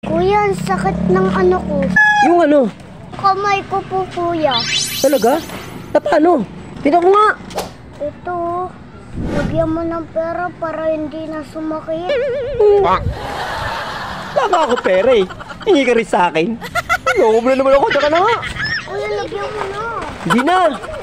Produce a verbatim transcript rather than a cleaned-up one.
Kuya, ang sakit ng ano ko. Yung ano? Kamay ko po, kuya. Talaga? Na paano? Tingnan ko nga. Ito, lagyan mo ng pera para hindi na sumakit. Wala nga ako pera eh. Hingi ka rin sa akin. Loko mo na naman ako. Taka na nga. Kuya, lagyan mo na. Hindi na.